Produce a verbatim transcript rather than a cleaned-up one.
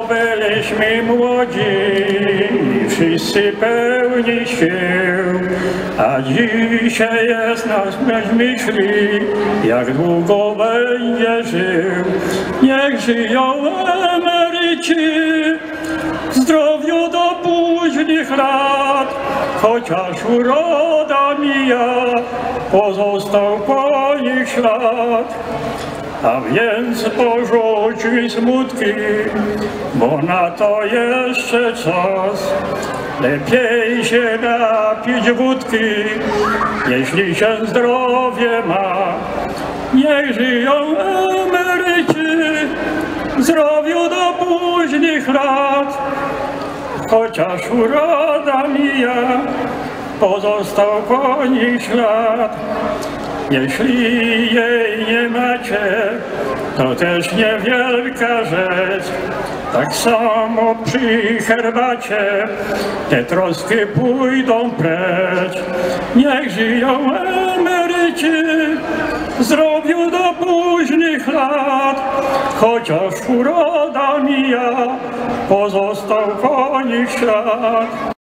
Byliśmy młodzi i wszyscy pełni sił, a dzisiaj jest nas bez myśli, jak długo będzie żył. Niech żyją emeryci w zdrowiu do późnych lat, chociaż uroda mija, pozostał po nich ślad. A więc porzucił smutki, bo na to jeszcze czas. Lepiej się napić wódki, jeśli się zdrowie ma. Niech żyją emeryci w zdrowiu do późnych lat, chociaż uroda mija, pozostał po nich ślad. Jeśli jej nie macie, to też niewielka rzecz. Tak samo przy herbacie te troski pójdą precz. Niech żyją emeryci w zdrowiu do późnych lat, chociaż uroda mija, pozostał po nich ślad.